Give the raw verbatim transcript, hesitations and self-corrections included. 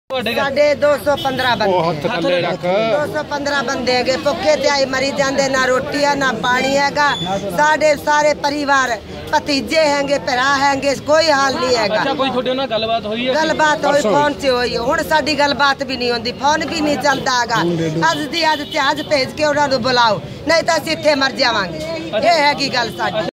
साढ़े दो सौ पंद्रह बंदे दो सौ पंद्रह बंदे है भुखे त्याई मरी जाते ना रोटी है ना पानी हैगा। साढ़े सारे परिवार भतीजे हैंगे भरा हैंगे कोई हाल नहीं हैगा। अच्छा, कोई थोड़े ना गलबात हुई है? गलबात हुई फोन से हुई हुण साडी गलबात भी नहीं होंदी, फोन भी नहीं चलता हैगा। अज दी अज जहाज भेज के उन्होंने बुलाओ नहीं तो असीं इत्थे मर जावांगे। ये हैगी गल साडी।